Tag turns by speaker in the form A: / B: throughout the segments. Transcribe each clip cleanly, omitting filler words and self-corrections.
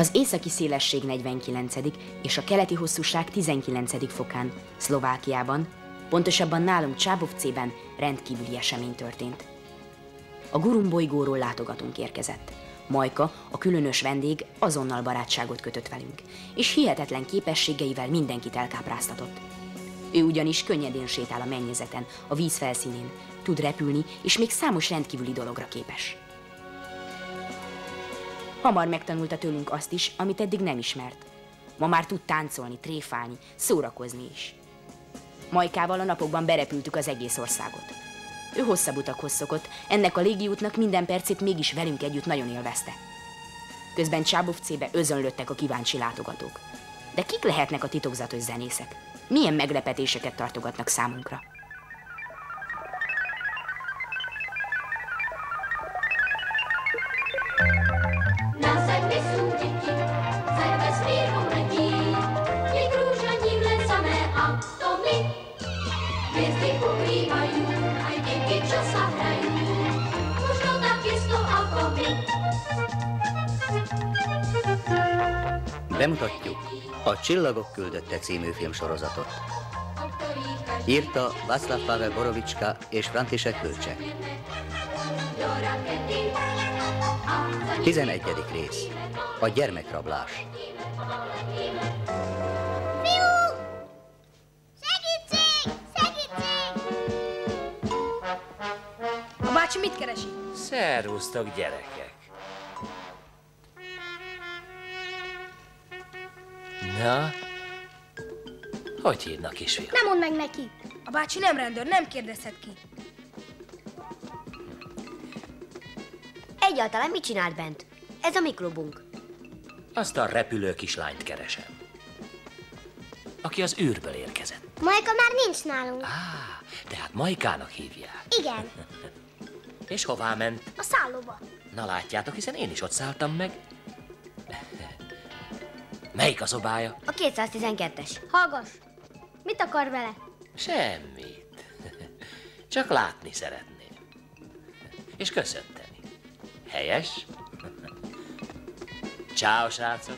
A: Az északi szélesség 49. és a keleti hosszúság 19. fokán, Szlovákiában, pontosabban nálunk Csábovcében rendkívüli esemény történt. A Gurum bolygóról látogatónk érkezett. Majka, a különös vendég, azonnal barátságot kötött velünk, és hihetetlen képességeivel mindenkit elkápráztatott. Ő ugyanis könnyedén sétál a mennyezeten, a víz felszínén, tud repülni, és még számos rendkívüli dologra képes. Hamar megtanulta tőlünk azt is, amit eddig nem ismert. Ma már tud táncolni, tréfálni, szórakozni is. Majkával a napokban berepültük az egész országot. Ő hosszabb utakhoz szokott, ennek a légiútnak minden percét mégis velünk együtt nagyon élvezte. Közben Csábovcébe özönlöttek a kíváncsi látogatók. De kik lehetnek a titokzatos zenészek? Milyen meglepetéseket tartogatnak számunkra?
B: Bemutatjuk a Csillagok küldötte című filmsorozatot. Írta Václav Pavel Borovicska és František Vlček. 11. rész. A gyermekrablás.
C: Fiúk! Segítség! Segítség!
D: A bácsi mit keresi?
E: Szervusztok, gyerekek! Na, hogy hívnak, kisfiam?
C: Nem mondd meg neki!
D: A bácsi nem rendőr, nem kérdezhet ki.
F: Egyáltalán mit csinált bent? Ez a mi klubunk.
E: Azt a repülő kislányt keresem, aki az űrből érkezett.
C: Majka már nincs nálunk.
E: Tehát Majkának hívják.
C: Igen,
E: És hová ment?
C: a szállóba.
E: Na látjátok, hiszen én is ott szálltam meg. Melyik a szobája?
F: A 212-es.
C: Hallgass! Mit akar vele?
E: Semmit. Csak látni szeretném. És köszönteni. Helyes? Ciao, srácok.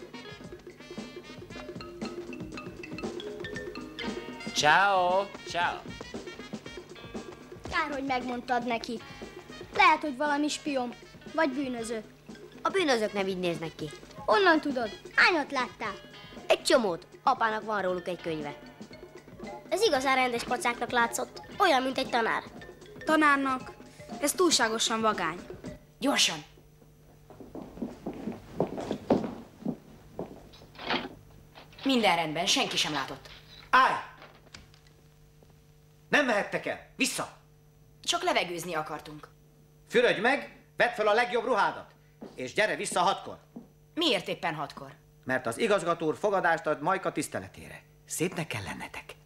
E: Ciao, ciao.
C: Kár, hogy megmondtad neki. Lehet, hogy valami spion, vagy bűnöző.
F: A bűnözők nem így néznek ki.
C: Honnan tudod? Hányat láttál?
F: Egy csomót. Apának van róluk egy könyve.
C: Ez igazán rendes pacáknak látszott. Olyan, mint egy tanár.
D: Tanárnak? Ez túlságosan vagány.
A: Gyorsan! Minden rendben, senki sem látott.
G: Állj! Nem mehettek el! Vissza!
A: Csak levegőzni akartunk.
G: Fürödj meg, vedd fel a legjobb ruhádat, és gyere vissza 6-kor.
A: Miért éppen 6-kor?
G: Mert az igazgató úr fogadást ad Majka tiszteletére. Szépnek kell lennetek.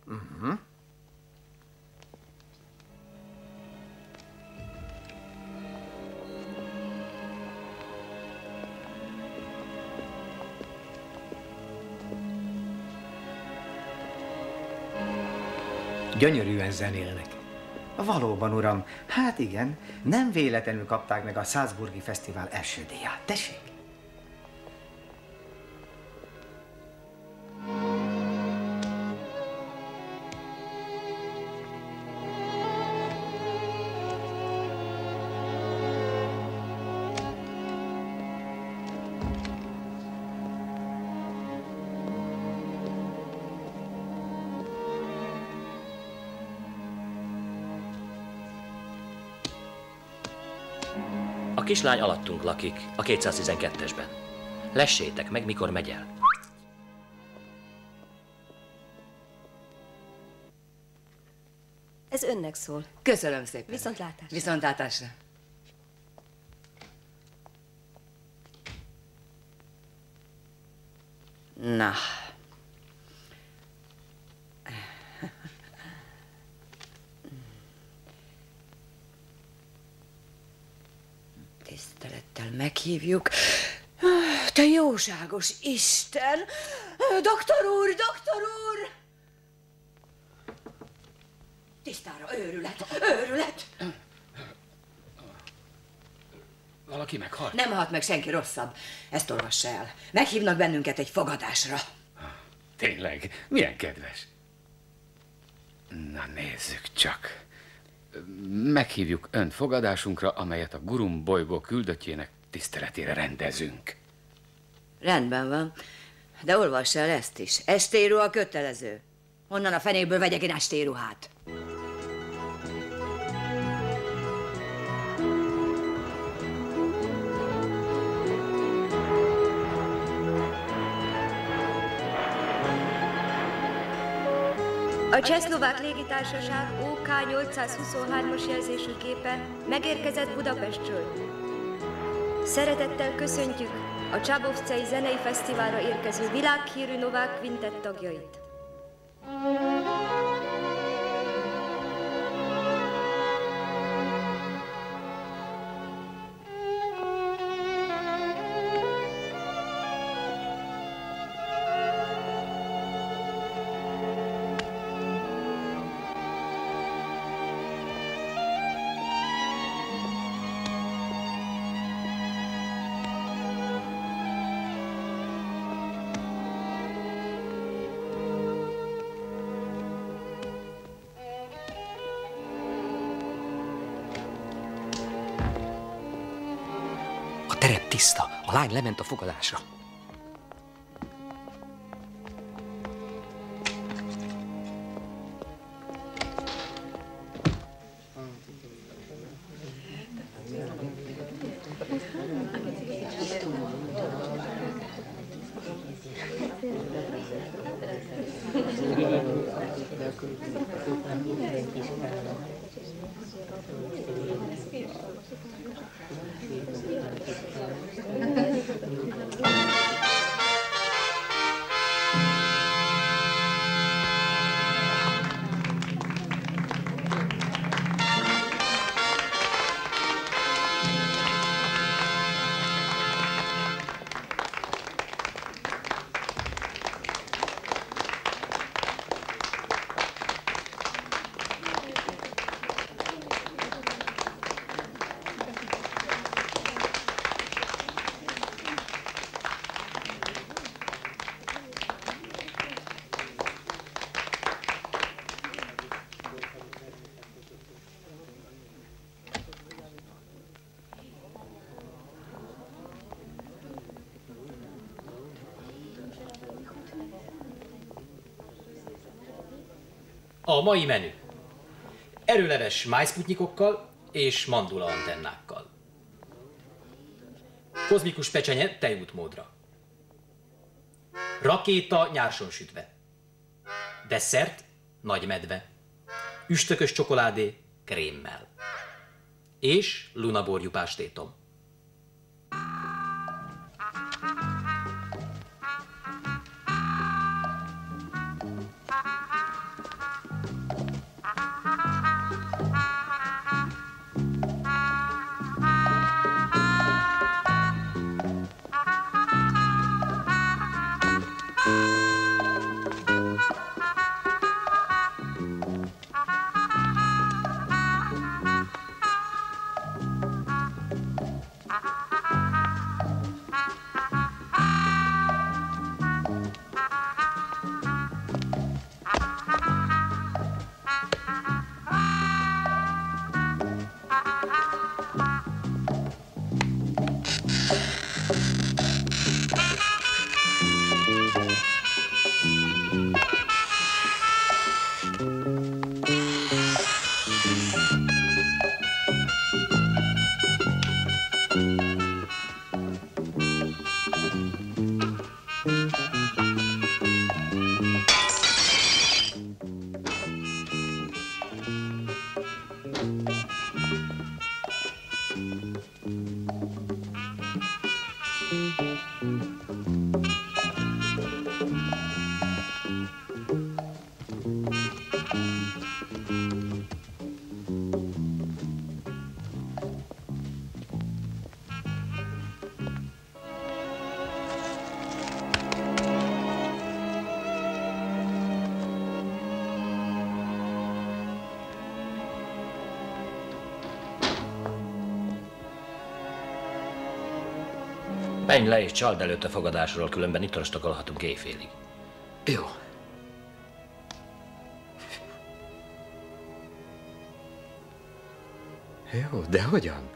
G: Gyönyörűen zenélnek. Valóban, uram. Hát igen, nem véletlenül kapták meg a Salzburgi Fesztivál első díját. Tessék!
E: A kislány alattunk lakik, a 212-esben. Lessétek meg, mikor megy el.
H: Ez önnek szól.
I: Köszönöm szépen.
H: Viszontlátásra.
I: Viszontlátásra. Na. Tisztelettel meghívjuk. Te jóságos Isten! Doktor úr, doktor úr! Tisztára, őrület, őrület!
H: Valaki meghalt?
I: Nem halt meg senki, rosszabb. Ezt olvassa el. Meghívnak bennünket egy fogadásra.
H: Tényleg? Milyen kedves. Na nézzük csak. Meghívjuk önt fogadásunkra, amelyet a Gurum bolygó küldöttjének tiszteletére rendezünk.
I: Rendben van. De olvassa el ezt is. Estéruha kötelező. Honnan a fenéből vegyek én estéruhát?
J: A Csehszlovák légitársaság OK823-as jelzésű gépe megérkezett Budapestről. Szeretettel köszöntjük a Csábovcai Zenei Fesztiválra érkező világhírű Novák Quintett tagjait.
K: Terep tiszta, a lány lement a fogadásra.
L: A mai menü. Erőleves májszputnyikokkal és mandula antennákkal. Kozmikus pecsenye tejútmódra. Rakéta nyárson sütve. Desszert nagy medve. Üstökös csokoládé krémmel. És lunaborjú pástétom.
E: Menj le és csald előtt a fogadásról, különben itt rostokolhatunk éjfélig.
K: Jó. Jó, de hogyan?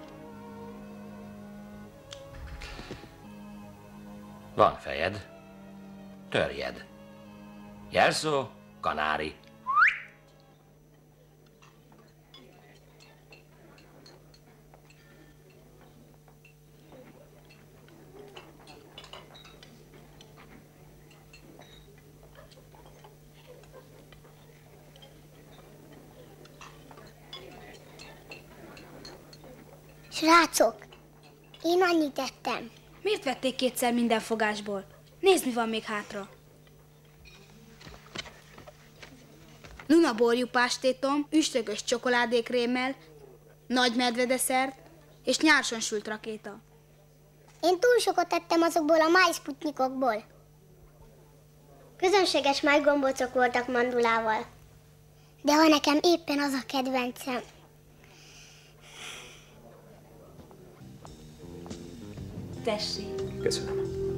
E: Van fejed. Törjed. Jelszó, kanári.
C: Srácok, én annyit tettem.
D: Miért vették kétszer minden fogásból? Nézd, mi van még hátra. Lunaborjú pástétom, üstökös csokoládékrémmel, nagy medvedeszert és nyárson sült rakéta.
C: Én túl sokat tettem azokból a májszputnyikokból. Közönséges májgombócok voltak mandulával. De ha nekem éppen az a kedvencem.
J: Tessék.
K: Köszönöm.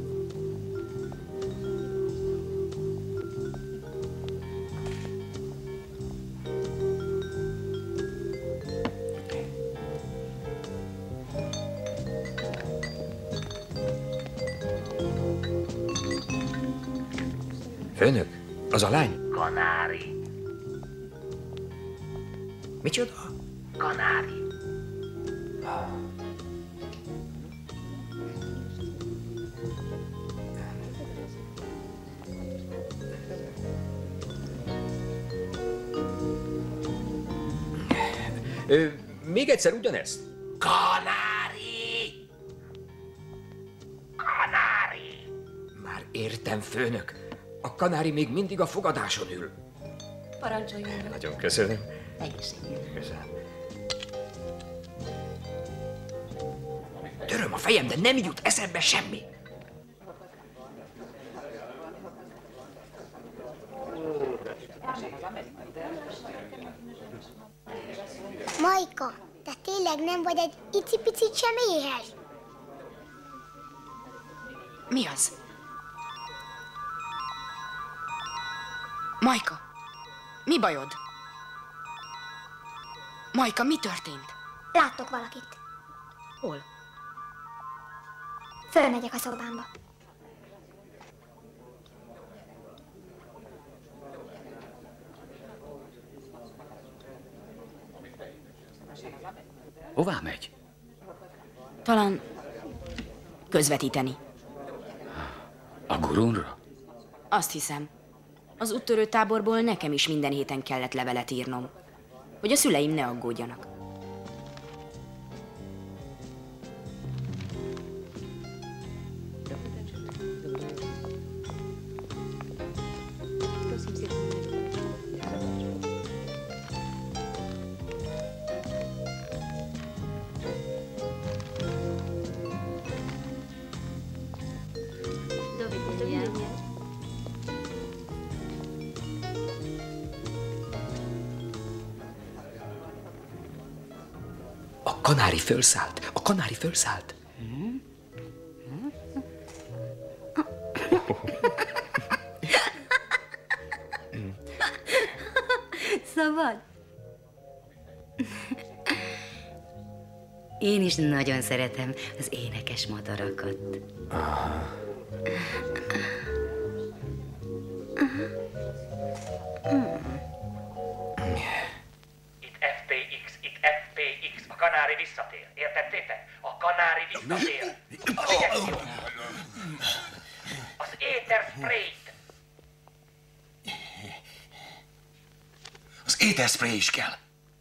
K: Főnök, az a lány?
E: Kanári.
K: Micsoda?
E: Kanári.
K: Még egyszer ugyanezt?
E: Kanári! Kanári!
K: Már értem, főnök. A kanári még mindig a fogadáson ül.
J: Parancsoljon.
K: Nagyon köszönöm.
J: Egészségügyre.
K: Köszönöm. Töröm a fejem, de nem jut eszembe semmi.
C: Majka, te tényleg nem vagy egy icipicit sem éhes?
A: Mi az? Majka, mi bajod? Majka, mi történt?
C: Láttok valakit.
A: Hol?
C: Fölmegyek a szobámba.
H: Hová megy?
A: Talán közvetíteni.
H: A gurunra?
A: Azt hiszem. Az úttörő táborból nekem is minden héten kellett levelet írnom, hogy a szüleim ne aggódjanak.
K: A kanári fölszállt. A kanári fölszállt.
F: Szabad? Én is nagyon szeretem az énekes madarakat.
E: Itt FPX, itt FPX, a kanári visszatér. Értettétek? A kanári visszatér. Az injekció. Az éter sprayt.
M: Az ételspray is kell.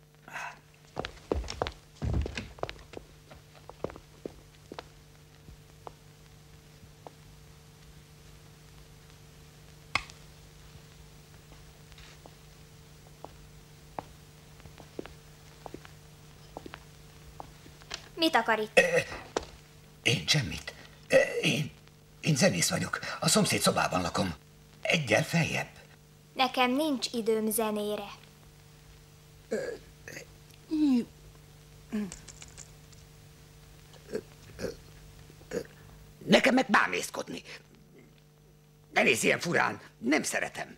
C: Mit akar itt?
M: Én semmit. Én zenész vagyok. A szomszéd szobában lakom. Egyel feljebb.
C: Nekem nincs időm zenére.
M: Nekem meg bámészkodni. Ne nézz ilyen furán, nem szeretem.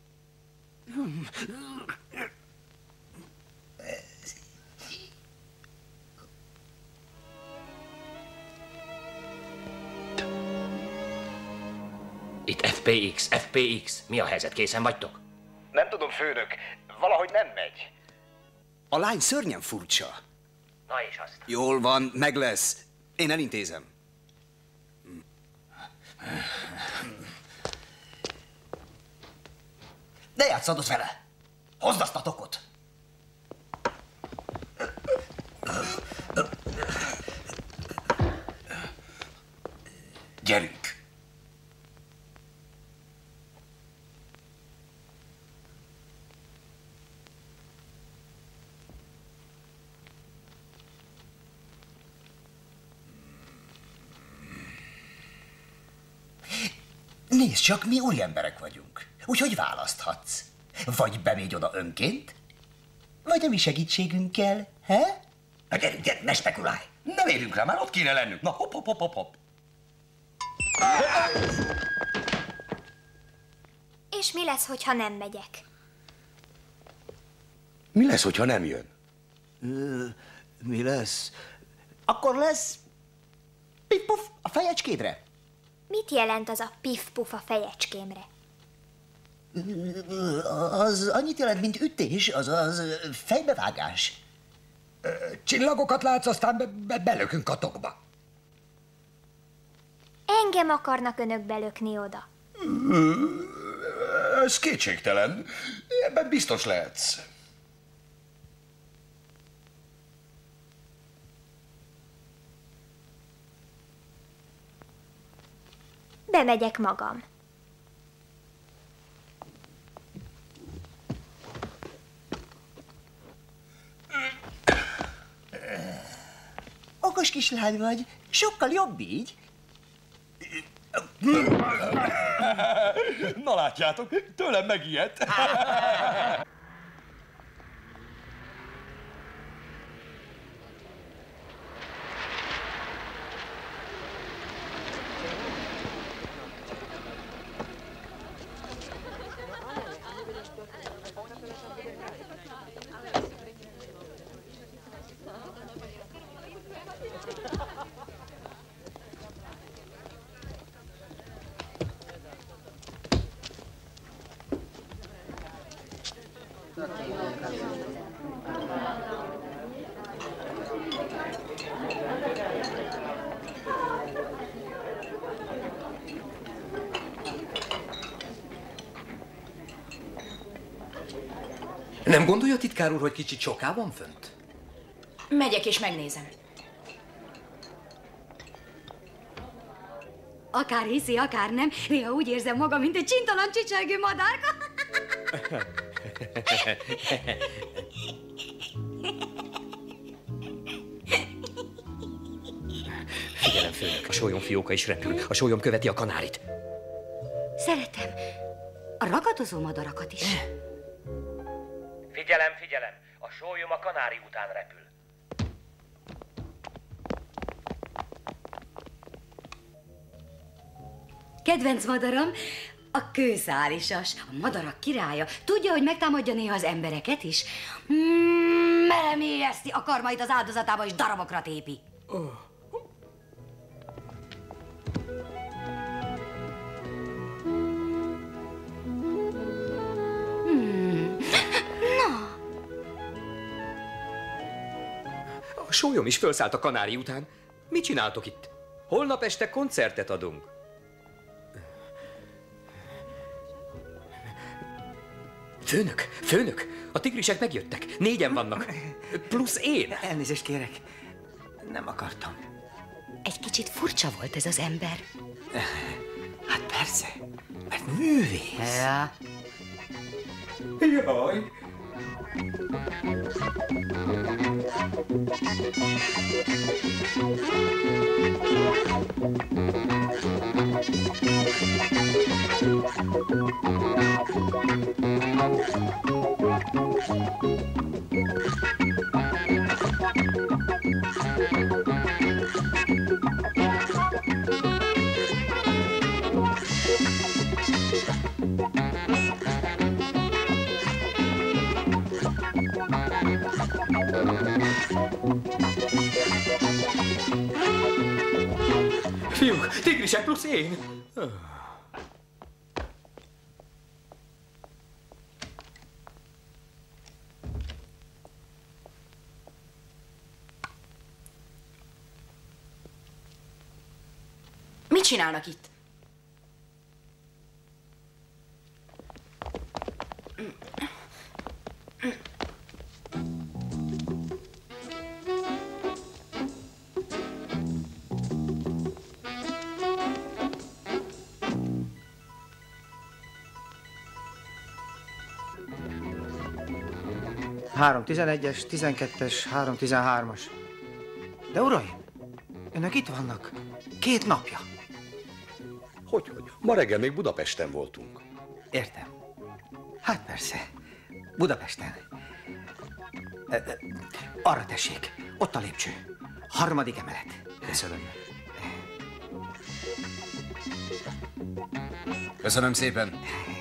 K: Itt FPX. Mi a helyzet? Készen vagytok?
N: Nem tudom, főnök. Valahogy nem megy.
O: A lány szörnyen furcsa.
E: Na és azt.
O: Jól van, meg lesz. Én elintézem.
M: Ne játszadod vele! Hozd azt a tokot!
N: Gyerünk!
M: Nézd csak, mi új emberek vagyunk. Úgyhogy választhatsz. Vagy bemégy oda önként, vagy a mi segítségünkkel, he? Na gyerünk, ne spekulálj!
N: Nem érünk rá, már ott kéne lennünk. Na hopp.
C: És mi lesz, hogyha nem megyek?
N: Mi lesz, hogyha nem jön?
G: Mi lesz? Akkor lesz pif-puf a fejecskédre.
C: Mit jelent az a pif-puf a fejecskémre?
M: Az annyit jelent, mint ütés, azaz fejbevágás.
P: Csillagokat látsz, aztán belökünk a tokba.
C: Engem akarnak önök belökni oda.
N: Ez kétségtelen. Ebben biztos lehetsz.
C: Bemegyek magam.
M: Okos kislány vagy, sokkal jobb így.
N: Na látjátok, tőlem megijedt.
K: Nem gondolja, titkár úr, hogy kicsit soká van fönt?
A: Megyek és megnézem.
F: Akár hiszi, akár nem, néha úgy érzem magam, mint egy csintalan csicsergő madárka.
K: Figyelem, főnök, a sólyom fióka is repül. A sólyom követi a kanárit.
F: Szeretem a ragadozó madarakat is.
E: Figyelem, a sólyom a kanári után repül.
F: Kedvenc madaram, a kőszálisas, a madarak királya. Tudja, hogy megtámadja néha az embereket is? Melemélyezti a karmait az áldozatába, és darabokra tépi.
K: A sólyom is felszállt a kanári után. Mit csináltok itt? Holnap este koncertet adunk. Főnök, a tigrisek megjöttek. 4-en vannak. Plusz én.
G: Elnézést kérek. Nem akartam.
F: Egy kicsit furcsa volt ez az ember.
G: Hát persze, mert művész.
F: Ja.
K: Jaj. Fiúk, tigrisek plusz én!
A: Mit csinálnak itt?
G: Három 11-es, 12-es, 3 13-as. De uraim, önök itt vannak 2 napja.
N: Hogy? Ma reggel még Budapesten voltunk.
G: Értem. Hát persze, Budapesten. Arra tessék, ott a lépcső. 3. emelet.
O: Köszönöm. Köszönöm szépen.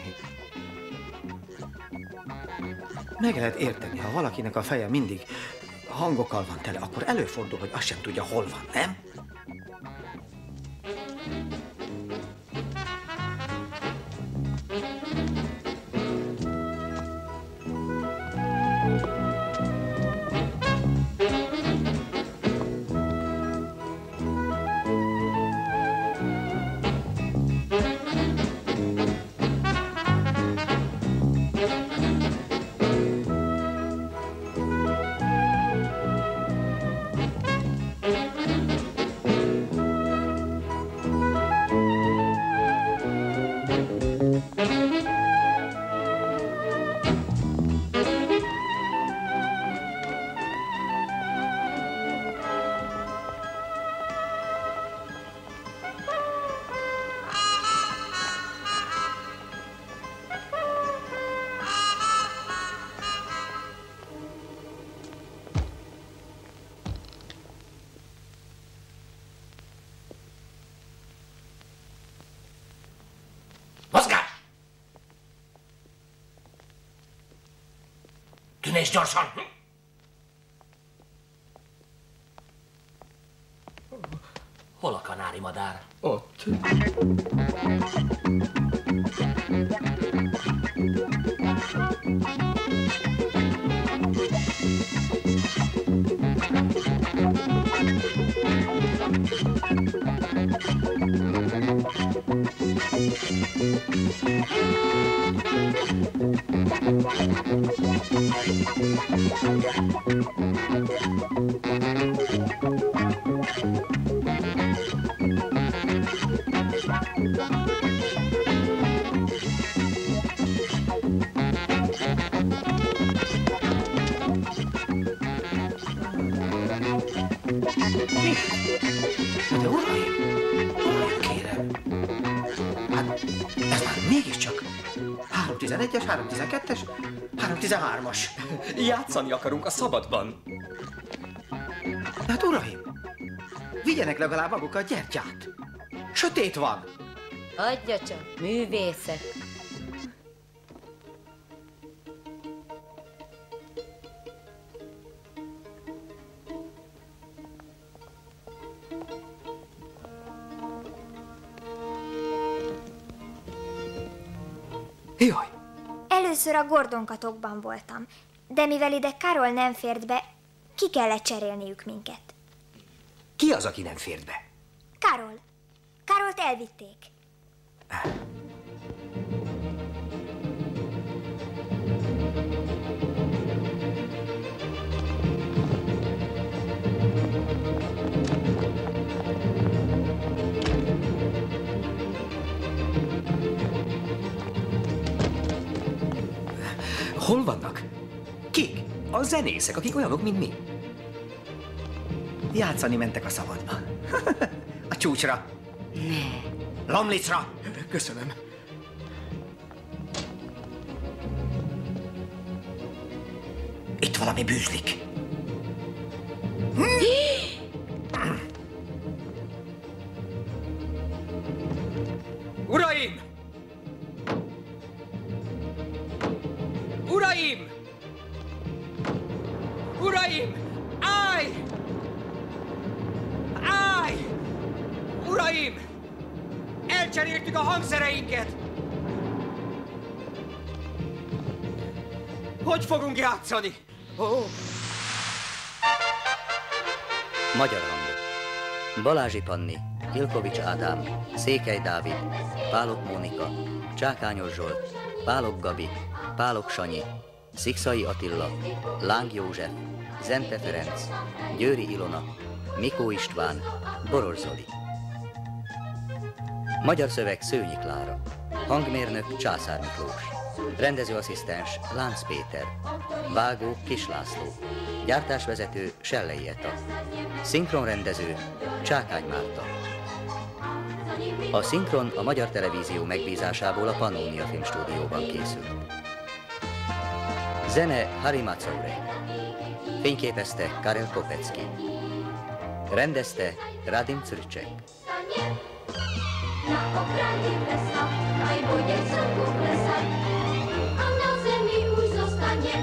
G: Meg lehet érteni, ha valakinek a feje mindig hangokkal van tele, akkor előfordul, hogy azt sem tudja, hol van, nem?
E: Tűnés gyorsan! Hol a kanári madár?
K: Ott.
G: De uraim, kérem. Hát, ez már mégiscsak 3 11-es, 3 12-es, 3 13-as.
K: Játszani akarunk a szabadban.
G: Hát uraim, vigyenek legalább magukat gyertyát. Sötét van.
J: Adja csak, művészek.
K: Jaj!
Q: Először a Gordonkatokban voltam, de mivel ide Karol nem fért be, ki kellett cserélniük minket.
K: Ki az, aki nem fért be?
Q: Karol. Karolt elvitték.
K: Hol vannak? Kik? A zenészek, akik olyanok, mint mi.
G: Játszani mentek a szabadba. A csúcsra.
J: Ne.
G: Lomlicra.
K: Köszönöm.
G: Itt valami bűzlik.
K: Uraim! Uraim! Uraim! Állj! Állj! Uraim! Elcseréltük a hangszereinket! Hogy fogunk játszani? Oh.
B: Magyar hangok. Balázsi Panni, Ilkovics Ádám, Székely Dávid, Pálok Mónika, Csákányos Zsolt, Pálok Gabi, Pálok Sanyi, Szikszai Attila, Láng József, Zente Ferenc, Győri Ilona, Mikó István, Boros Zoli. Magyar szöveg Szőnyi Klára, hangmérnök Császár Miklós, rendezőasszisztens Lánc Péter, vágó Kis László, gyártásvezető Sellei Eta, szinkronrendező Csákány Márta. A szinkron a Magyar Televízió megbízásából a Pannónia Filmstúdióban készült. Zene Harry Macaure. Fényképezte Karel Kopecki. Rendezte Radim Crček.
R: Na okraji lesa, aj bude slnku klesať a na zemi už zostane.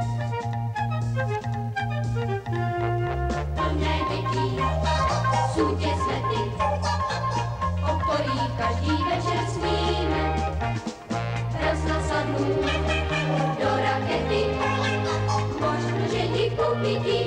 R: Plné veky sú tie svety, o ktorých každý večer sníme. Raz nasadnú do rakety, možno, že ti kúpi